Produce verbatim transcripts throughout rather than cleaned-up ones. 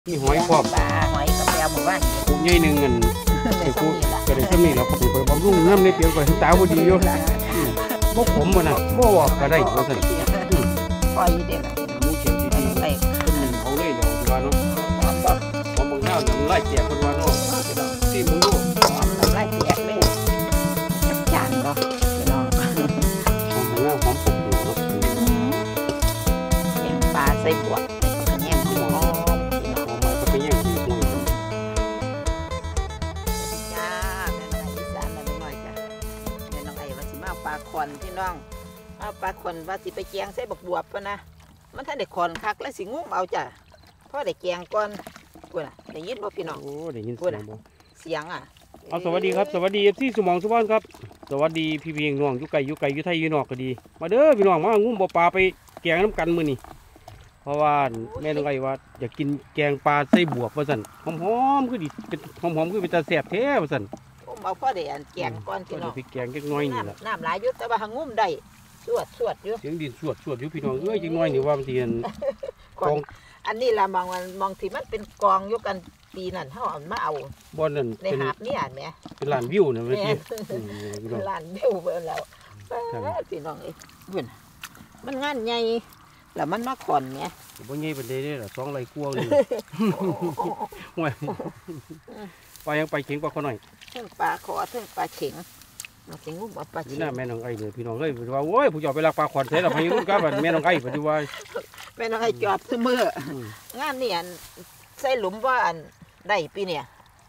มีหอยพร้อมปลาหอยกับแก้วหมู่บ้านปูใหญ่หนึ่งเงินไอ้กูก็ได้ซ้ำนี่เราไปบำรุงน้ำในเปียกไปตาบ่ดีอยู่บ่ผมบ่น่ะบ่ว่าก็ได้ว่าซั่นปล่อยเด็กหมูเขียวดีๆไปขึ้นหนึ่งเขาเลยเดี๋ยวว่าเนาะหอมบ่หอมบางหน้าน้ำลายแตกเพิ่นว่าเนาะสิมึงดูหอมน้ำลายแตกเลยจับจานบ่พี่น้องหอมบางหน้าหอมปุกอยู่เนาะแกงปลาใส่บวกกระเนียงหอมไปยังห้วยจ้าแม่น้องไอ้อีสานแม่น้อยจ้ะแม่น้องไอ้ว่าสิมาปลาคอนพี่น้องเอาปลาคอนว่าสิไปแกงใส่บักบวบปะนะมันถ้าได้คอนคักแล้วสิงุ้มเอาจ้ะเพราะได้แกงก่อนกูน่ะได้ยินบ่พี่น้องโอ้ได้ยินเสียงบ่เสียงอ่ะเอาสวัสดีครับสวัสดีเอฟซีสมองสุวรรณครับสวัสดีพี่เพียงน้องอยู่ไกลอยู่ไกลอยู่ไทยอยู่นอกก็ดีมาเด้อพี่น้องมางุ้มบ่ปลาไปแกงน้ำกันมื้อนี้เพราะว่าแม่น้องไอ้ว่าอยากกินแกงปลาใส่บวบว่าสั่นหอมๆคือดิเป็นหอมๆคือเป็นตาแซ่บแท้ว่าสั่นผมเอาพ่อได้อันแกงก่อนพี่น้องพริกแกงเล็กน้อยนี่แหละน้ำหลายยุดแต่ว่าหางุ้มได้สวดสวดอยู่เสียงดินสวดสวดอยู่พี่น้องเอ้ยเล็กน้อยนี่ว่าบางทีกองอันนี้ละมองมันมองที่มันเป็นกองยกกันปีนั่นเขาเอามาเอาบ่อนนั่นในหาบนี่อ่านไหมเป็นลานวิวนะเมื่อกี้ลานวิวเบอร์แล้วพี่น้องเอ้ยเห็นมันงานใหญ่แล้วมันมาขอนเนี่ยบ่ใหญ่เป็นเด้อสองไรกลัวนี่ห่วยไปยังไปเข็งปลาขอหน่อยเท่งปลาขอเท่งปลาเข็งมาเข็งงุ้มเอาปลาเข็งนี่น่าแม่น้องไอ้เลยพี่น้องเอ้ยว่าโอ้ยผู้เจ้าไปลักปลาขอนเสร็จแล้วพายุกับแม่น้องไอ้ปฏิวัติแม่น้องไอ้จอบเสมองานนี่อันใส่หลุมว่าอันได้ปีเนี่ย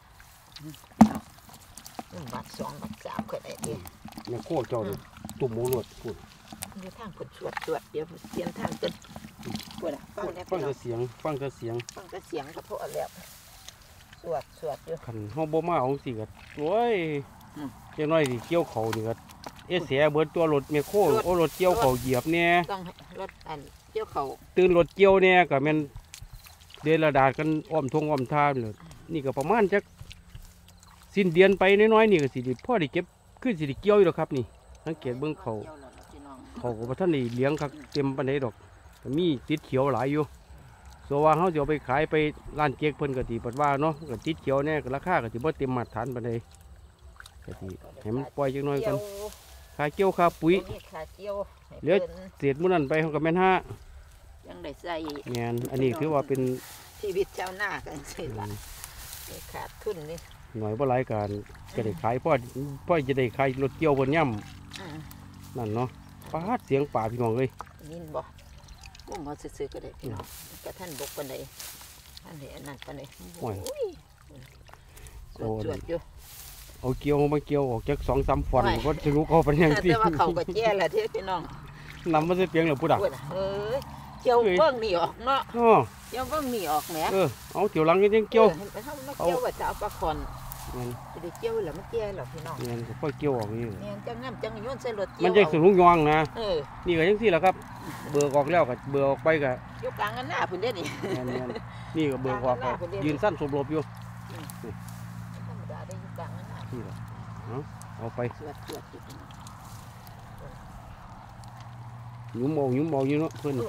บาทสองบาทสามก็ได้เองแม่โคตรเจ้าตุ่มหมูหลวดพูดอยู่ทางผลสวดสวดเดี๋ยวเสียงทางกันพูดอ่ะฟังได้ฟังแต่เสียงฟังแต่เสียงฟังแต่เสียงก็พอแล้วสวดสวดอยู่ขันห้องบ่มาของสิกัดโอ้ยเจ้าน้อยสิเกี่ยวเขานี่กัดเอเสียเบิดตัวรถแม่โคโอ้รถเกี่ยวเขาเหยียบเนี่ยต้องรถอันเกี่ยวเขาตื่นรถเกี่ยวเนี่ยกับแม่นเดินระดากันอ้อมทงอ้อมท่าเลยนี่ก็ประมาณจักสิ้นเดือนไปน้อยๆนี่ก็สิพ่อได้เก็บขึ้นสิเกี่ยวอยู่หรอกครับนี่สังเกตเบื้องเขาเขาก็ท่านนี่เลี้ยงครับเต็มปันไดดอกแต่มีติดเขียวหลายอยู่โซว่าเขาจะเอาไปขายไปร้านเก๊กเพิ่นกะทิปัดว่าเนาะกะติดเขียวเนี่ยราคากะทิบ่เต็มมาตรฐานปันไดกะทิให้มันปล่อยจังน้อยกันขาเกี่ยวขาปุ๋ยเหลือเศษมื้อนั้นไปเขากับแม่นห้ายังได้ใส่แม่นอันนี้คือว่าเป็นชีวิตชาวนากันสิล่ะขาดทุนนี่หน่อยบ่หลายการก็ได้ขายพ่อพ่อจะได้ขายรถเกี่ยวบนย่ำนั่นเนาะปลาเสียงป่าพี่น้องเลยยินบ่กุ้งเขาซื้อก็ได้พี่น้องกระท่านบกปันใดท่านเห็นนั่นปันใดโอ้ยสวดสวดอยู่เอาเกี่ยวมาเกี่ยวออกจากสองสามฝันก็จะรู้เขาเป็นยังไงแต่ว่าเขาก็แย่แหละที่พี่น้องนำมาเสียเปียงหรือผู้ดักเออเกี่ยวเบิ้งหนีออกเนาะเกี่ยวเบิ้งหนีออกแหมเออเอาเกี่ยวหลังยังเกี่ยวเอาเกี่ยวว่าจะเอาปลาคอนจะได้เกี่ยวหรือไม่เกี่ยวหรอพี่น้องเนี่ยก็เกี่ยวออกนี่เนี่ยจังน้ำจังย้อนใส่รถมันจะสูงยองนะนี่ก็ยังสี่แหละครับเบื่อออกแล้วก็เบื่อออกไปก็ยกกลางกันหน้าพุ่นเด้นี่นี่ก็เบื่อออกยืนสั้นสมรบอยู่ธรรมดาได้ยกกลางกันหน้านี่แหละเอาไปยุ่มมองยุ่มมองอยู่เนาะเพื่อน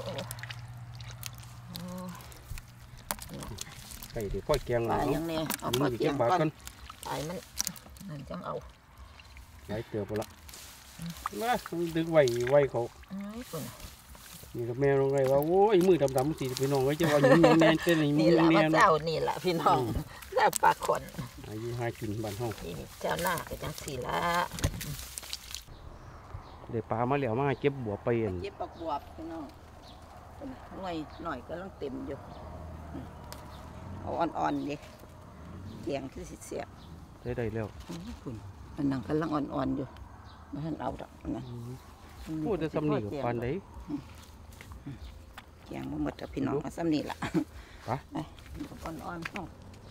ไก่เดี๋ยวพ่อแกงเนาะยังเนี่ยเอาพ่อแกงก่อนไอ้มันนั่นจังเอาไหลเตือบละมาดึงไวไวเขานี่กับแม่ลงไงว่าโอ้ยมือดำๆสีพี่น้องไว้จะว่าอยู่แน่เต้นนี่แหละว่าเจ้านี่แหละพี่น้องเจ้าปลาขนอายุห้ากินบ้านห้องนี่เจ้าหน้าก็จังสีละเดี๋ยวปลามาเหลียวมาเก็บบวบไปเองเก็บปลาบวบพี่น้องหน่อยหน่อยก็ต้องเต็มอยู่เอาอ่อนๆดิเสียงคือสิเสียบได้ได้แล้วคุณมันนั่งกำลังอ่อนๆอยู่มาท่านเอาดอกนะพูดจะซ้ำนี่กับปานใดเกียงมาหมดกับพี่น้องมาซ้ำนี่ละไปอ่อนๆเข้า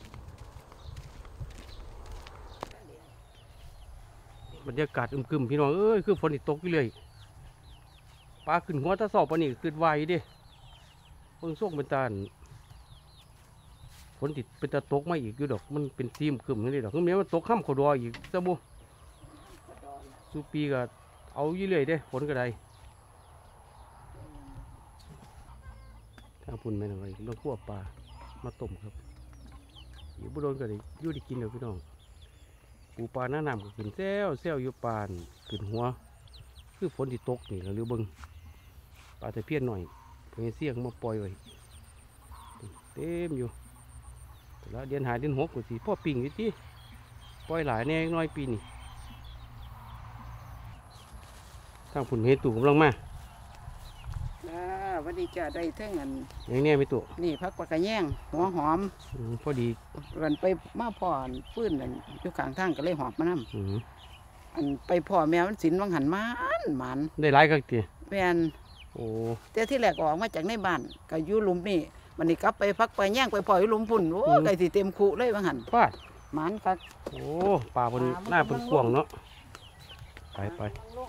บรรยากาศอึมครึมพี่น้องเอ้ยคือฝนตกอยู่เลยปลาขึ้นหัวตะสอบปลานี่ขึ้นไวดิเพิ่งส่งเป็นตาฝนติดเป็นตะตกมาอีกอยู่ดอกมันเป็นซีมขึ้นนี่ดอกคือแม้มันตกข้ามขดออีกซะบุสุปีก็เอาอยู่เลยเด้ฝนก็ได้ถ้าพุ่นไม่หน่อยต้องคั่วปลามาต้มครับอยู่บุโดนก็ได้อยู่ได้กินเดี๋ยวพี่น้องปูปลาหน้าน้ำก็ขึ้นแซวแซวอยู่ปานขึ้นหัวคือฝนที่ตกนี่แล้วหรือเบิ้งปลาตะเพียนหน่อยเพื่อเสี่ยงมาปล่อยไว้เต็มอยู่แล้วเดือนหาเดือนหกก็สิพ่อปิ่งอยู่ที่ปล่อยหลายแน่น้อยปีนี่ทางผุนเฮตุกำลังมาจ้าวันนี้จะได้เท่งอันอย่างนี้ไม่ตุนี่พักปลากระแยงหัวหอมอืมพอดีรันไปมาพ่ออันฟื้นอันอยู่ข้างทางก็เลยหอบมานำอืมอันไปพ่อแมวมันสินวังหันมันหมันได้หลายกักตีแม่นโอ้แต่ที่แรกออกมาจากในบ้านก็อยู่หลุมนี่วันนี้กลับไปพักไปแย่งไปพ่ออยู่หลุมพุ่นโอ้ไก่สิเต็มคุเลยวังหันฟาดหมันคักโอ้ปลาบนหน้าบนกวางเนาะไปไป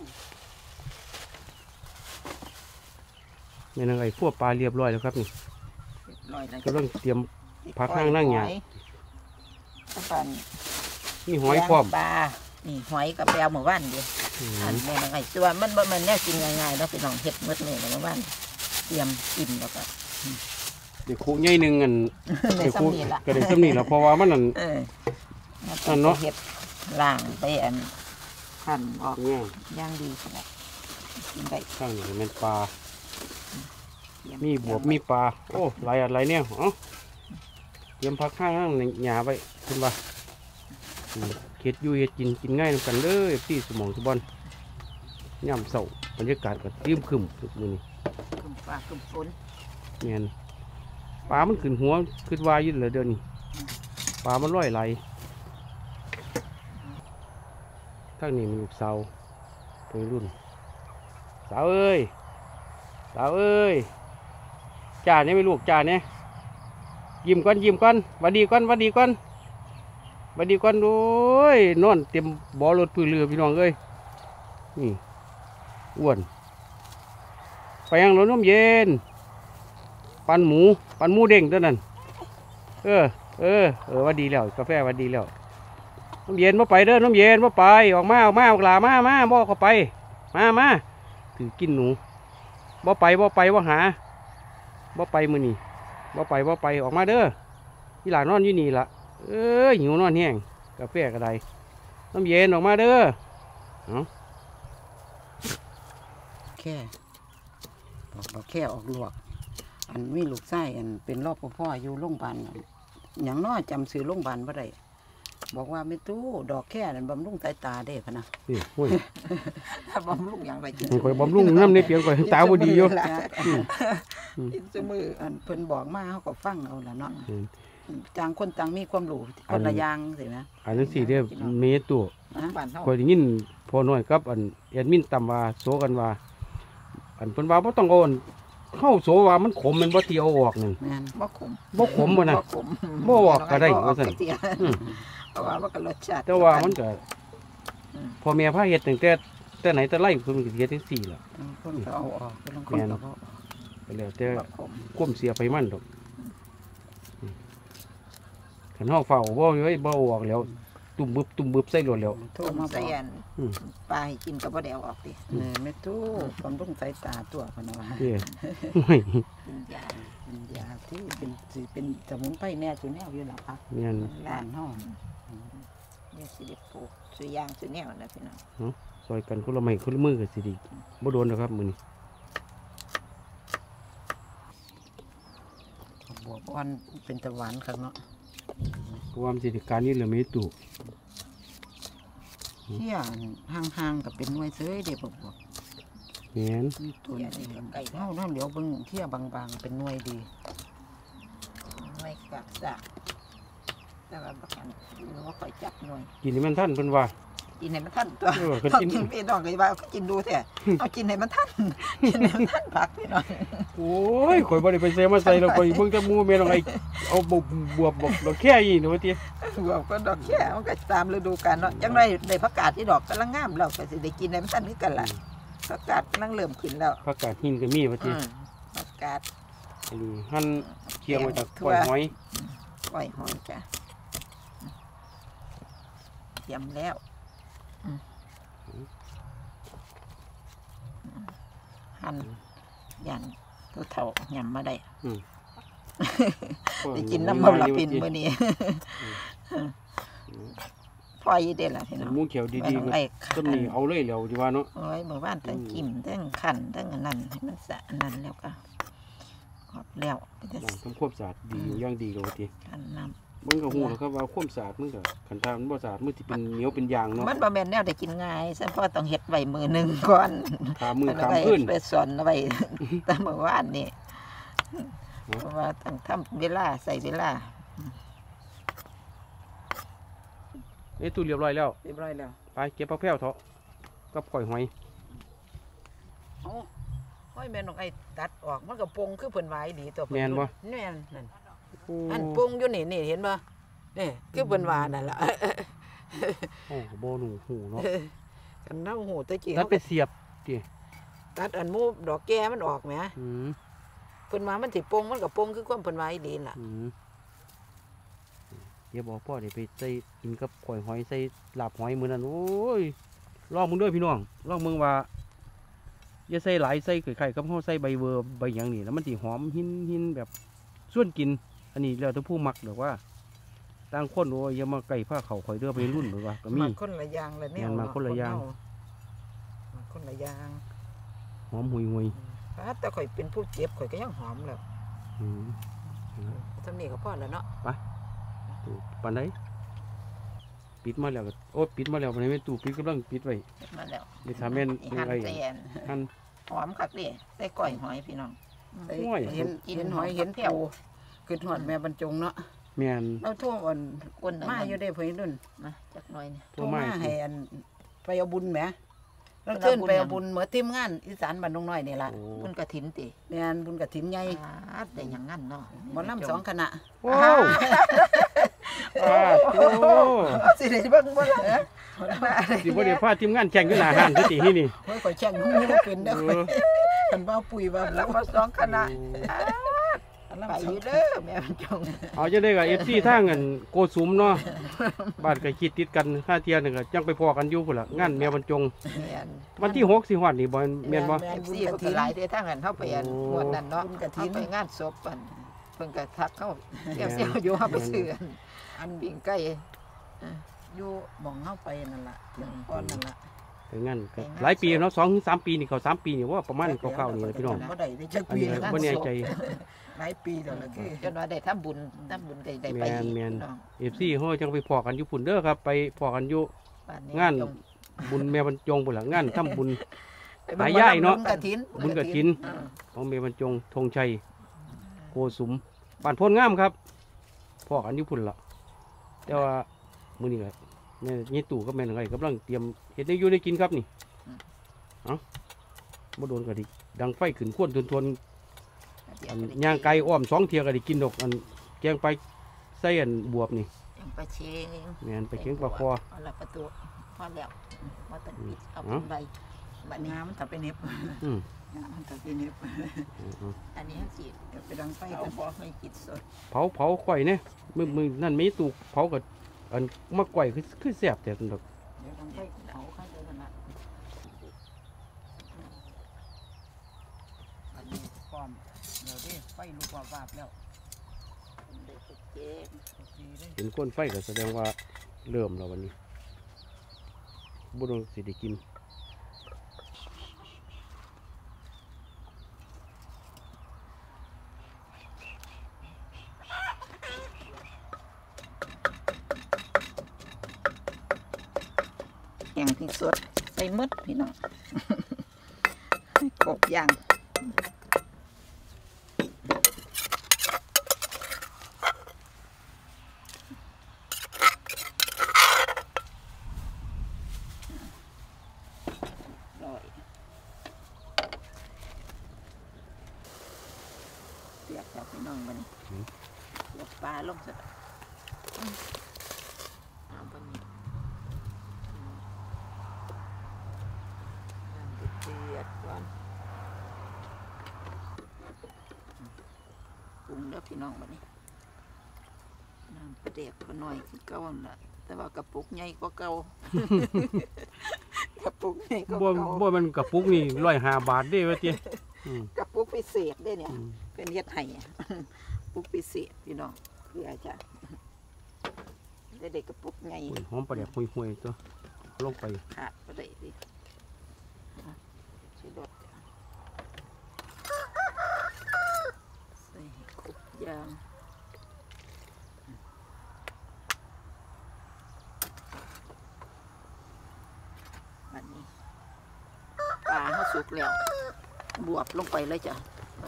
แม่นางไอ้พวกปลาเรียบร้อยแล้วครับนี่ลอยแล้วกำลังเตรียม พักข้างนั่งหยาตะปันนี่หอยพร้อมปลานี่หอยกับแปลวหมู่บ้านเดียวอืมอันแม่นางไอ้ตัวมันบ่แมันแน่กินง่ายๆแล้วพี่น้องเฮ็ดหมดเลยหมู่บ้านเตรียมกินแล้วก็เดี๋ยวครูใหญ่หนึ่งอันในเดี๋ยวครูซ้ำนี่ละก็ได้ซ้ำนี่แล้วเพราะว่ามันนั่นเอออันเนาะเฮ็ดล่างไปอันหั่นออกเนี่ยอย่างดีขนาดกินได้ข้างนี้เป็นปลาเตรียมีบวบมีปลาโอ้หลายอะไรเนี่ยเอ้าเตรียมพักข้างนั่งหยาไว้ขึ้นมาอืมเฮ็ดอยู่เฮ็ดกินกินง่ายนำกันเลยที่สมองสมบอนย่ำเสาบรรยากาศก็ริมครึมทุกมื้อนี้ขึ้นฟ้าขึ้นฝนแม่นปลามันขึ้นหัวขึ้นวายอยืดเลยเดี๋ยวนี้ปลามันลอยไหลทั้งนี้มีลูกสาววัยรุ่นสาวเอ้ยสาวเอ้ยจ่าเนี่ยไม่ลูกจ่าเนี่ยยิ้มก่อนยิ้มก่อนหวัดดีก่อนหวัดดีก่อนหวัดดีก่อนโอ้ยนอนเต็มบ่อรถพื้นเรือพี่น้องเอ้ยนี่อ้วนไปยังรถน้ำเย็นปันหมูปันหมูเด้งตัวนั้นเออเออเออหวัดดีแล้วกาแฟหวัดดีแล้วน้ำเย็นมาไปเด้อน้ำเย็นมาไปออกมาออกมาออกหลามามาบ่เข้าไปมามาถือกินหนูบ่ไปบ่ไปบ่หาบ่ไปมือนี่บ่ไปบ่ไปออกมาเด้อที่หลานนอนอยู่นี่ละเอ้ยหิวนอนแห้งกาแฟกระไดน้ำเย็นออกมาเด้อเอาแค่ออกดอกแค่ออกลวก อันมีลูกไส้อันเป็นรอบพ่ออยู่โรงพยาบาลอันหยังน้อจำซื้อโรงพยาบาลบ่ได้บอกว่าไม่ตู้ดอกแค่นั้นบำรุงสายตาเด้พะนะนี่โอ้ยถ้าบำรุงอย่างไรกินข่อยบำรุงน้ำในเปียงข่อยตาบ่ดีอยู่กินจมืออันเพิ่นบอกมาเขาก็ฟังเอาละเนาะอืมต่างคนต่างมีความรู้คนละอย่างสินะอันนั้นสี่เด้อเมตัวนะบ้านเฮาข่อยได้ยินพอน้อยครับอันแอดมินตำว่าโซกันว่า อันเพิ่นว่าบ่ต้องเอาอันเข้าโซว่ามันขมมันบ่ที่เอาออกนั่นแม่นบ่ขมบ่ขมบ่นะบ่ขมบ่ออกก็ได้ว่าซั่น อืมเพราะว่ามันก็รสชาติแต่ว่ามันก็อืมพอแม่พาเฮ็ดตั้งแต่แต่ไหนแต่ไรเพิ่นก็เฮ็ดจังซี่ล่ะคนก็เอาออกคนละคนก็เอาออกก็แล้วแต่บ่ขมความเสียไปมันดอกคันเฮาเฝ้าบ่เฮ้ยบ่เอาออกแล้ว ตุ่มบึบตุ่มบึบใส่รถแล้วโทรต้มมาบใส่อกอันอืมปลาให้กินก็บ่ได้เอาออกติเออแม่ตู้บำรุงสายตาตัวพะนะว่าเด้อโอ้ยกินยาเป็นยาที่เป็นสิเป็นสมุนไพรแน่สุแนวอยู่หรอครับแม่นบ้านเฮาเนี่ยสิได้ปลูกสุยางสุแนวนะพี่น้องซอยกันคนละไม้คนละมือก็สิดีบ่โดนดอกครับมื้อนี้บวบอ่อนเป็นตะหวานครับเนาะเพราะว่ามันสิได้การนี้เหลือมีตู่เที่ยห่างๆกับเป็นหน่วยเสยเด้บวบแม่นมีตัวนี้เฮาเฮาเหลียวเบิ่งเที่ยบางๆเป็นหน่วยดีไม่กักซากแต่ว่าบ่กันหนูว่าค่อยจับหน่อยกินให้มันทันเพิ่นว่ากินให้มันทันตัวเออก็ต้องกินกินพี่น้องเลยว่าเอากินดูแท้เอากินให้มันทันกินให้มันทันผักพี่น้องโอ้ยข่อยบ่ได้ไปใส่มาใส่แล้วข่อยเบิ่งแต่หมู่แม่น้องไอ้เอาบวบบวบบอกดอกแค่อีนี่ว่าติบวกก็ดอกแค่มันก็ตามฤดูกาลเนาะจังไรได้ผักกาดที่ดอกกำลังงามเราก็สิได้กินให้มันทันคือกันล่ะผักกาดกำลังเริ่มขึ้นแล้วผักกาดหินก็มีว่าติอืมผักกาดอันนี้หั่นเคียงไว้จากก้อยหอยก้อยหอยจ้ะเตรียมแล้วอืมหั่นอย่างตัวเท่าหยำมาได้อืมได้กินน้ำมันละปิ่นมื้อนี้พออยู่เด้ล่ะพี่น้องหมูเขียวดีๆก็ต้นนี้เอาเลยแล้วดีว่าเนาะโอ้ยเมื่อวานทั้งกิ่มทั้งขันทั้งอันนั้นให้มันสะอันนั้นแล้วก็ขอบแล้วจะอย่างทำความสะอาดดีอยู่อย่างดีเลยทีขันน้มันก็หูนะครับว่าความสะอาดมันก็ขันทางมันบ่สะอาดมันที่เป็นเหนียวเป็นยางเนาะำมันบ่แม่นแนวได้กินง่ายซั่นพ่อต้องเฮ็ดไว้มือหนึงก่อนขามือมันขามไว้พื้นไปสอนเอาไว้ แต่เมื่อวานนี่เพราะว่าต้องทำเวลาใส่เวลาเอ้ตู้เรียบร้อยแล้วเรียบร้อยแล้วไปเก็บผักแพรวเถอะกับก่อยหอยโอ้ห้อยแม่นของไอ้ตัดออกมันก็ปงคือเพิ่นไว้ดีตัวแม่นบ่แม่นนั่นโอ้อันปงอยู่นี่นี่เห็นบ่นี่คือเพิ่นว่านั่นล่ะโอ้โบหนูหูเนาะกันเน่าหูตะกี้แล้วไปเสียบดิตัดอันหมูดอกแก้มันออกแหมอืมเพิ่นว่ามันสิปงมันก็ปงคือความเพิ่นว่าอีดีล่ะอืมเดี๋ยวบอกพ่อเดี๋ยวไปใส่กินกับก่อยหอยใส่ลาบหอยมื้อนั้นโอ้ยลองมึงด้วยพี่น้องลองมึงว่าอย่าใส่หลายใส่ไข่ๆกับเฮาใส่ใบเวอร์ใบหยังนี่แล้วมันสิหอมหินหินแบบส่วนกิน อันนี้แล้วแต่ผู้มักดอกว่าต่างคนโอ้ยอย่ามาไก่ผ้าเขาข่อยเด้อไปรุ่นหรือว่าก็มีมาคนละอย่างละแนวแม่นมาคนละอย่างมาคนละอย่างหอมหุยหุยถ้าแต่ข่อยเป็นผู้เจ็บข่อยก็ยังหอมแล้วๆอืมทำนี่ก็พอแล้วเนาะปานใดปิดมาแล้วก็โอ้ปิดมาแล้วปานใดแม่นตู้ปิดกำลังปิดไว้มาแล้วเดี๋ยวถามแม่นหั่นไอ้ใส่อันหั่นหอมคักเด้ใส่ก้อยหอยพี่น้องเอ้ยโอ้ยเห็นกินเห็นหอยหอมเห็นแผ่วปูคือหอดแม่บรรจงเนาะแม่นเราโทั่วอ่อนก้นนั่นมาอยู่ได้เพิ่นรุ่นมาจักหน่อยนี่โทรโทั่วมามาให้ให้อันไปเอาบุญแหมเราไปเอาเชิญบุญไปเอาหยังบุญเหมือนทีมงานอีสานบ้านดงน้อยนี่ล่ะโอ้บุญกระถินติแม่นบุญกฐินใหญ่อาดได้หยังงั้นเนาะหมอลำสองคณะโอ้อาโตสิได้เบิ่งบ่ล่ะเอ้อสิบ่ได้พาทีมงานแข่งอยู่หน้าห้านซะติที่นี่เฮ้ยข่อยแช่งหูบ่เป็นเด้อเอข่อยอคันว่าปุ๋ยว่าแล้วมาสองคณะอันไปลำสอองยู่เด้อแม่บรรจงเอาจะได้กับ เอฟ ซี ทางกันโกสุมเนาะบ้านก็คิดติดกันค่าเที่ยนึงก็จังไปพอกันอยู่พุ่นล่ะงานแม่บรรจงแม่นวันที่หกสิฮอดนี่บ่แม่นบ่แม่เอน ฟบุญซีกเพิ่นฐิก็นหลายเด้อทางนั้นเฮาไปอันโอ้งวดนั้นเนาะบุญกฐินเฮาไปงานศพอันเพิ่นก็ทักเข้าเสี่ยวเสี่ยวอยู่เฮาไปซื้ออันอันปิ้งไก่อยู่หม่องเฮาไปนั่นล่ะเรื่องก่อนนั่นล่ะไปงานก็หลายปีเนาะสองถึงสามปีนี่เขาสามปีนี่ว่าประมาณคร่าวๆนี่แหละพี่น้องบ่ได้ได้จักอันปีนี้แล้วบ่แน่ใจหลายปีแล้วล่ะคือจนว่าได้ทำบุญทำบุญได้ได้ไปแม่นอีกแม่นพี่น้องเอฟ ซี เฮาจังไปพอกันอยู่พุ่นเด้อครับ ไปพอกันอยู่บ้งานจบุญแม่บรรจงพุ่นล่ะงานทำบุญไปหายายเนาะบุญกฐินบุญกฐินอืมของแม่บรรจงธงชัยโกสุมบ้านโพนงามครับพอกันอยู่พุ่นล่ะแต่ว่ามื้อนี้ก็แม่ยี่ตู่กับแม่นไงกำลังเตรียมเฮ็ดให้อยู่ได้กินครับนี่เอ้าบ่โดนก็ดิดังไฟขึ้นควนทวนๆอันย่างไก่อ้อมสองเที่ยก็ได้กินดอกอันแกงไปใส่อันบวบนี่ยังไปเชงแม่นไปเคียงปลาคอเอาละประตูพอแล้วว่าตันปิดเอาเอ้าเป็นใบบัดนี้งามมันถ้าไปเน็บอืมงามมันถ้าไปเน็บอืมอันนี้ให้สิเดี๋ยวไปดังไฟเอากันพอให้กินสดเผาเผาข่อยเนี่ยมือมือนั่นไม่ตู่เผากับอันมะก่อยคือคือแซ่บแต่ดอกเดี๋ยวดังไฟเผาข้างเดียวกันละอันนี้พร้อมเดี๋ยวดิไฟลุกวาบๆแล้วเด็กเจ๊งโอเคเด้เห็นก้นไฟก็แสดงว่าเริ่มแล้ววันนี้บุรุษสิได้กินแห้งที่สดใส่หมดพี่น้อง กบย่างร้อยเสียบแล้วพี่น้องมันเสียบปลาลงสักเอาไปนี่น้ำเดือดก่อนปรุงแล้วพี่น้องบัดนี้น้ำปลาเด็กก็น้อยคือเก่านั่นล่ะแต่ว่ากระปุกใหญ่กว่าเก่า กระปุกใหญ่กว่าบ่เก่าบ่มันกระปุกนี่ร้อยห้าบาทเด้ว่าเตี้ยอืมกระปุกพิเศษได้เนี่ยอืมเป็นเฮ็ดไห้อะปุกพิเศษพี่น้องเพื่อจะได้เด็กกระปุกไงหอมปลาแดกห่วยๆตัวลงไปขาดก็ได้ดิใส่รสใส่ครบยางบัดนี้ปลาเขาสุกแล้วบวบลงไปเลยจ้ะ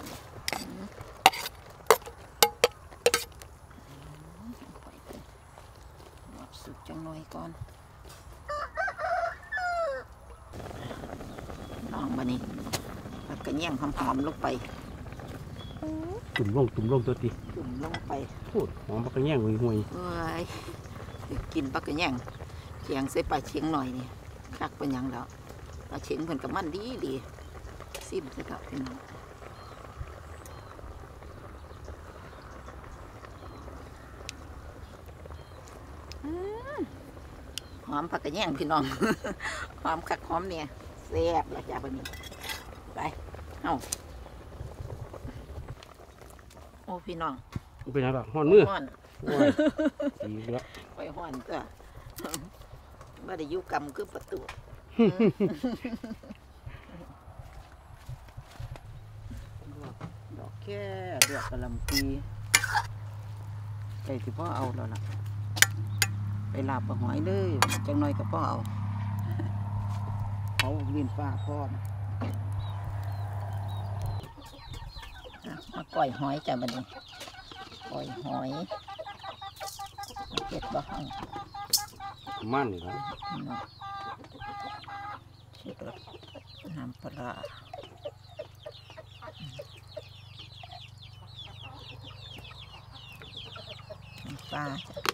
บวบสุกจังหน่อยก่อนลองมานี่แล้วก็แย่งหอมๆลงไปตุ่มลงตุ่มลงตัวตีจุ่มลงไปพูดหอมปลากระแยงห่วยเอ้ยเดี๋ยวกินปลากระแยงเชียงใส่ปลาเชียงหน่อยนี่คักเป็นหยังแล้วปลาเชียงเพิ่นกับมันดีดีซิมใส่กับพี่น้องอืมหอมปลากระแยงพี่น้อง หอมคักหอมเนี่ยแซ่บแล้วจ้าบัดนี้ไปเอาโอ้พี่น้องๆเป็นอะไรห่อนมือฮ้อนโอ้ยดีแล้วไปฮ้อนจ้ะบ่ได้อยู่กำคือประตูดอกแค่ดอกกะหล่ำปีใจที่พ่อเอาแล้วล่ะไปลาบปลาหอยเลยจังน้อยก็พ่อเอาเขาเรียนฟ้าพร้อมอ่ะมาก่อยหอยจ้ะบัดนี้ก่อยหอยเก็บบ่ห้องมันนี่นะเนาะชิดรสน้ำปลาน้ำปลาจ้ะ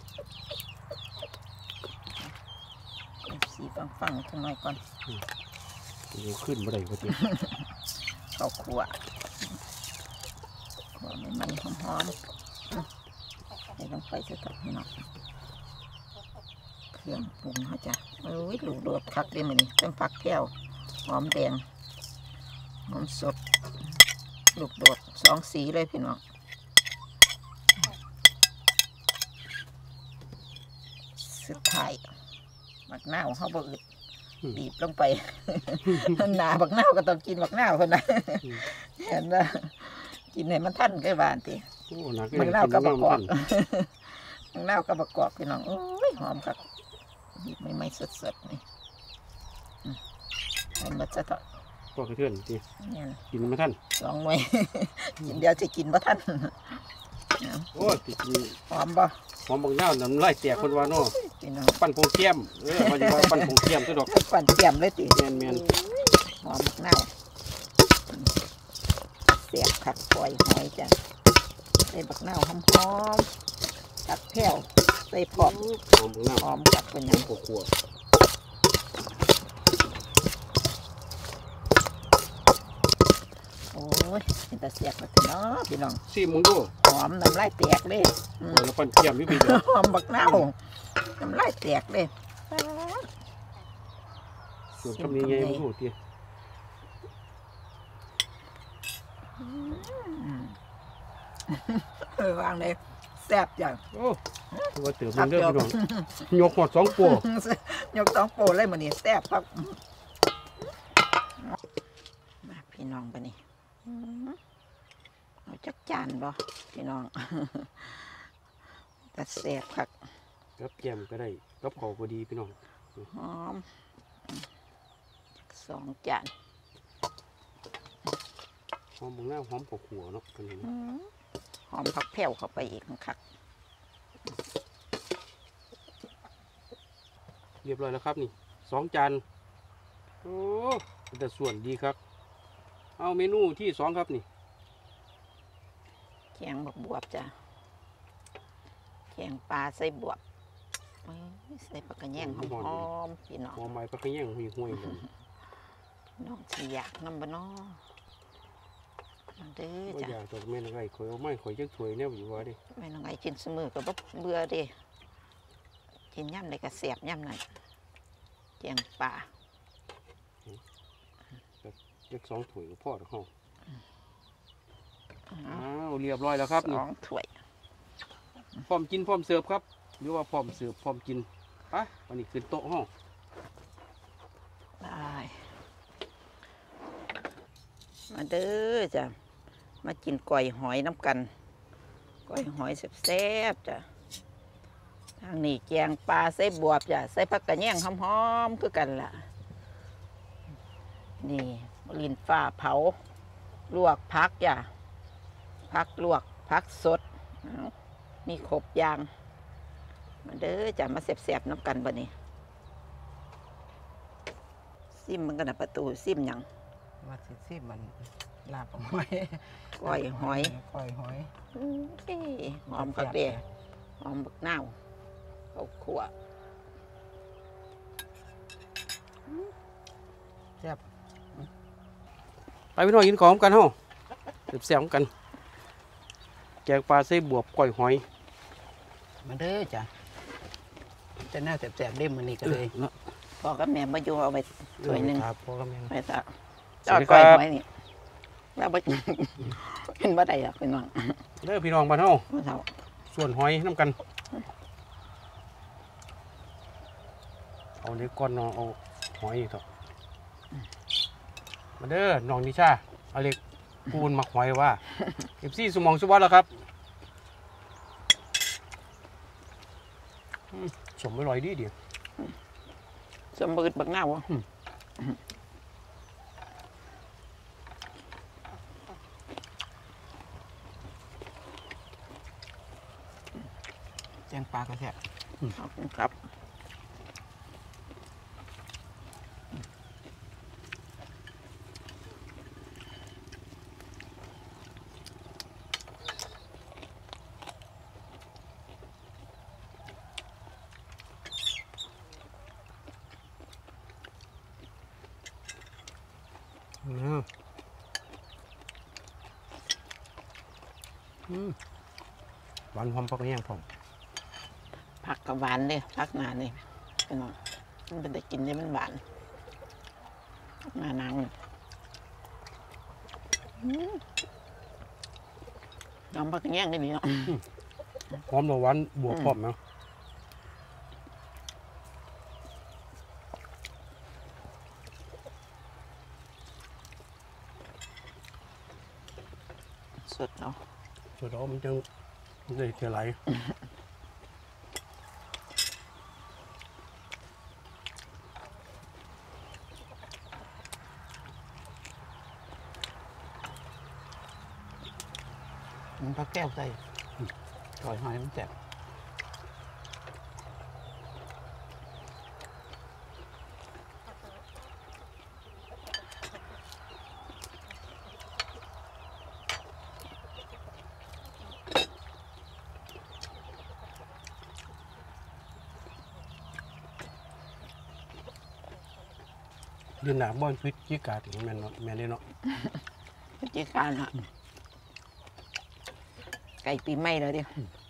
เอาสีฟังๆจังหน่อยก่อนเดี๋ยวขึ้นมาได้พอดีข้าวคั่วคั่วใหม่ๆหอมๆใส่ลงไปสักหน่อยเครื่องปรุงเขาจ้ะโอ้ยลูกโดดคักเลยมันนี่เป็นผักแก้วหอมแดงหอมสดลูกโดดสองสีเลยพี่น้องสุดท้ายบักนาวเขาบอึดบีบลงไป หนาบักนาวก็ต้องกินบักนาวคนนะเห็นว่ากินให้มันทันใกล้บ้านทีโอ้หนักบักนาวกับบักกอกนบักนาวกับบักกอกพี่น้องโอ้ยหอมครับบีบไม่ไม่สดๆนี่อืมให้มันจะต่อก็กระเทือนทีเนี่ยกินมาท่านสองหน่วย กินเดียวจะกินบ่ทันเอาโอ้ติดกินหอมบ่หอมบางย่าวน้ำลายแตกคนว่าเนาะพี่น้องปั้นผงเทียมเออว่าจะว่าปั้นผงเทียมตัวดอกก่อนเตรียมเลยติแม่นแม่นหอมบักนาวเสียบขัดปล่อยหอยจ้ะใส่บักนาวหอมๆตักแผ่วใส่ปอบหอมบางย่าวหอมกัดเป็นหยังปวดขวดโอ้ยเป็นตาเสียบมาถึงเนาะพี่น้องซีมึงดูหอมน้ำลายแตกเลยอืมแล้วปั้นเทียมอยู่พี่เดียวหอมบักนาวน้ำลายแตกเลยส่วนคำนี้ไงมึงดูทีเออวางเลยแซ่บจังโอ้ว่าเติมมันเด้อพี่น้องยกหอดสองปัวยกสองโปรเลยมันนี่แซ่บครับมาพี่น้องปะนี่เอาจักจานบ่พี่น้อง แต่แซ่บครับกับแก้มก็ได้กับข้าวก็ดีพี่น้องหอมสองจานหอมบางย่าวหอมปวดขวดเนาะกันนี้อืมหอมผักแผ่วเข้าไปอีกครับเรียบร้อยแล้วครับนี่สองจานโอ้แต่ส่วนดีครับเอาเมนูที่สองครับนี่แกงบักบวบจ้ะแกงปลาใส่บวบเอ้ยใส่ผักกระแยงหอมๆพี่น้องหอมใบปลากระแยงห่วยห่วยๆเลยน้องสิอยากนำบ่น้อมาเด้อว่าจ้ะอยากตกแม่นอะไรข่อยเอาไม้ข่อยจักถวยแนวอยู่ว่าดิแม่น้องไอ้กินเสมอก็บ่เบื่อเด้กินย่ำใดก็แซ่บย่ำนั่นแกงปลาจักสองถวยก็พอดอกเฮาอ้าวเรียบร้อยแล้วครับสนี่องถ้วยพร้อมกินพร้อมเสิร์ฟครับหรือว่าพร้อมเสิร์ฟพร้อมกินไปวันนี้ขึ้นโต๊ะห้องได้มาเด้อจ้ะมากินก้อยหอยน้ำกันก้อยหอยแซ่บๆจ้ะทางนี้แกงปลาใส่บวบจ้ะใส่ผักกระแยงหอมๆคือกันล่ะนี่ลินฟ้าเผาลวกผักจ้ะผักลวกผักสดเอามีครบอย่างมาเด้อจ้ะมาแซ่บๆน้ำกันบ่นี้ซิมมันกันนะประตูซิมหยังว่าสิสิมันลาบหอยก้อยหอยก้อยหอยอื้อหอมผักเดียหอมบักนาวข้าวคั่วแซ่บไปพี่น้องกินของกันห้องแซ่บๆกันแกงปลาใส่บวบก้อยหอยมาเด้อจ้ะจะน่าแซ่บๆเด้มมันนี่ก็เลยเนาะพ่อกับแม่มาอยู่เอาไปถ้วยหนึ่งครับพ่อกับแม่ไปซะสวัสดีก้อยครับหอยนี่แล้วไป เป็นบ่ได้หรอกเป็นน้องเด้อพี่น้องบ้านเฮามาเท่าส่วนหอยน้ำกันเอาเล็กก้อนเนาะเอาหอยเถอะมาเด้อน้องนิชาเอาเล็กปูนหมักหอยว่าเอฟซีสมองสุวัสดิ์แล้วครับอืมสมอร่อยดีเดียวสมบูรณ์บักนาวอะแจงปลาก็แซ่บขอบคุณครับอืมอืมหวานหอมปักแห้งพร้อมผักกับหวานเลยผักหนานี่เป็นน้องมันเป็นแต่กินได้มันหวานผักหนานางนี่อื้อน้ำผักแยงนี่ดีเนาะหอมหวานบวกพร้อมนะสดเนาะสุดแล้วมันจังได้เท่าไหร่มันปลาแก้วใส่ก้อยหอยมันแซ่บเดือนหน้าบ่อนพฤศจิกาถึงแม่นเนาะแม่นเด้เนาะพฤศจิการอะไก่ปีใหม่เลยดิ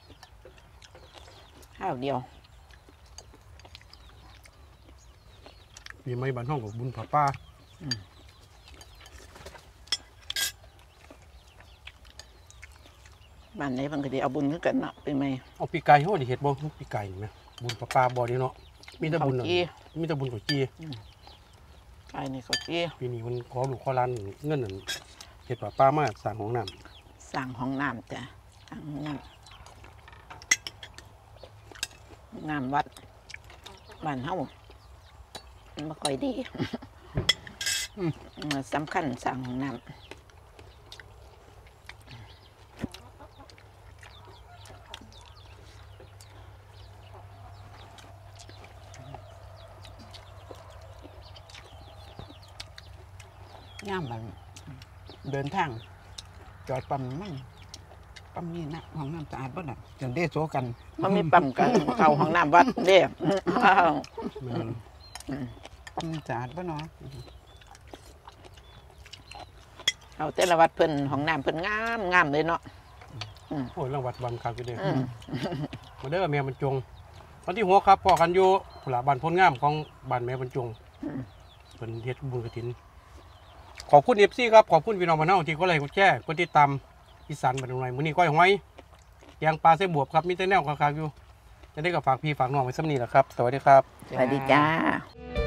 ข้าวเดียวปีใหม่บ้านห้องกับบุญผาป่าบ้านไหนบางทีเอาบุญขึ้นกันเนาะปีใหม่เอาปีไก่เฮาได้เฮ็ดบ่ปีไก่นี่แม่บุญผาป่าบ่เด้เนาะมีแต่บุญข้าวจี้มีแต่บุญกับจีไก่นี่เขาจี้ปีนี้มันขอลูกขอหลานเงินนั่นเฮ็ดผาป่ามาสร้างห้องน้ำสั่งห้องน้ำจ้ะสั่งห้องน้ำน้ำวัดบ้านเฮามันไม่ค่อยดีมันสำคัญสั่งห้องน้ำย่ามมันเดินทาง จอดปั๊มน้ำมันปั๊มนี่นะห้องน้ำสะอาดบ่น่ะจนได้โซกันมันมีปั๊มกันเข้าห้องน้ำวัดเด้อ้าวแม่นปั๊มสะอาดบ่เนาะเอาแต่ละวัดเพิ่นห้องน้ำเพิ่นงามงามเลยเนาะโอ้ยรางวัดบานคักอยู่เด้อืมมาเด้อแม่บรรจงวันที่หกครับพ่อกันอยู่พุ่นละบ้านพ้นงามของบ้านแม่บรรจงเพิ่นเฮ็ดบุญกฐินขอบคุณ เอฟ ซี ครับขอบคุณพี่น้องบ้านเฮาที่กดไลค์กดแชร์กดติดตามอีสานบ้านหน่อยมื้อนี้ก้อยหอยแกงปลาใส่บวบครับมีแต่แนวคักๆอยู่จะได้กับฝากพี่ฝากน้องไว้ซ้ำนี้แหละครับสวัสดีครับสวัสดีจ้า